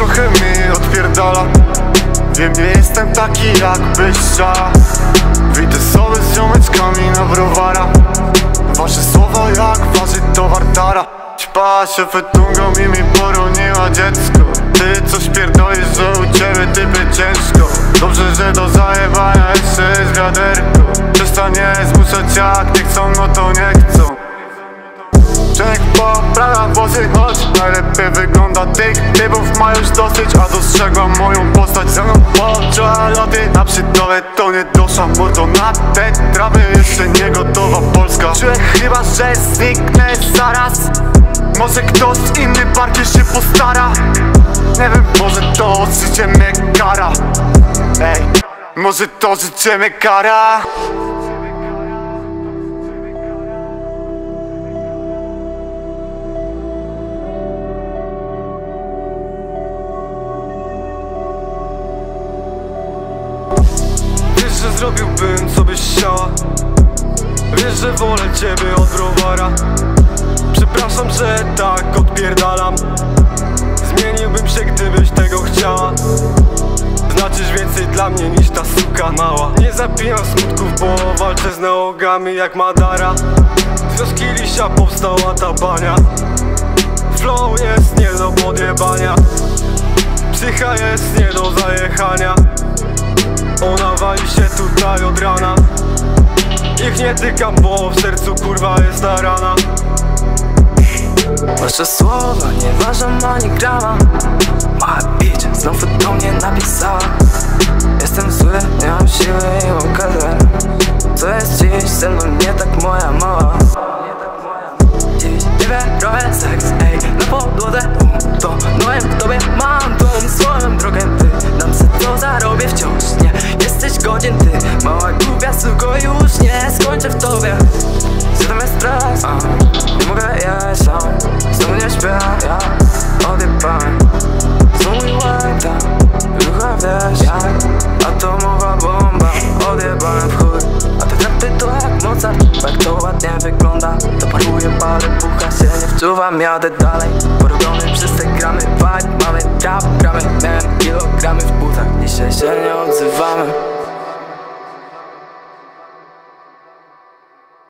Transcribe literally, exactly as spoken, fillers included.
trochę mi odpierdala. Wiem, nie jestem taki jakbyś chciała. Wyjdę sobie z ziomeczkami na browara. Wasze słowa jak waży towar tara. Ćpała się fetungą i mi poroniła dziecko. Ty coś pierdolisz, że u ciebie typy ciężko. Dobrze, że do zajebania jeszcze jest wiaderko. Przestań nie zmuszać, jak nie chcą, no to nie chcą. Człowiek poprawia włosy, choć najlepiej wygląda. Tych typów ma już dosyć, a dostrzegłam moją postać. Ze mną poczuła loty, na przydole to nie dosza. Mordo na te trawy, jeszcze nie gotowa Polska. Czuję chyba, że zniknę zaraz. Może ktoś inny bardziej się postara. Nie wiem, może to życie mnie kara. Ej, może to życie mnie kara. Wiesz, że zrobiłbym co byś chciała. Wiesz, że wolę ciebie od browara. Przepraszam, że tak odpierdalam. Zmieniłbym się, gdybyś tego chciała. Znaczysz więcej dla mnie niż ta suka mała. Nie zapijam smutków, bo walczę z nałogami jak Madara. Z wioski Lisia powstała ta bania. Flow jest nie do podjebania. Psycha jest nie do zajechania. Ona wali się tutaj od rana. Ich nie tykam, bo w sercu kurwa jest ta rana. Wasze słowa nie ważą ani grama. Mała bitch znowu do mnie napisała. Jestem zły, nie mam siły i mam kazer. Co jest dziś ze mną nie tak moja mała. Dziś nie robię seks, ej, na podłodze. To nołem w tobie mam tą swoją drogę. Wydam se to zarobię wciąż. Nie jesteś godzien ty, mała głupia suko. Już nie skończę w tobie. Zjadam jest stres, a nie mogę jeść sam. Znowu nie śpię, ja odjebałem. Znowu mi łajta, rucha wiesz jak atomowa bomba. Odjebałem w chuj, a te trapy to jak Mozart. Bo jak to ładnie wygląda, to paruję palę, pucha się nie wczuwam. Jadę dalej, porobiony przez te gramy. Vibe mamy, rap gramy. Miałem kilogramy w butach, dzisiaj się nie odzywamy.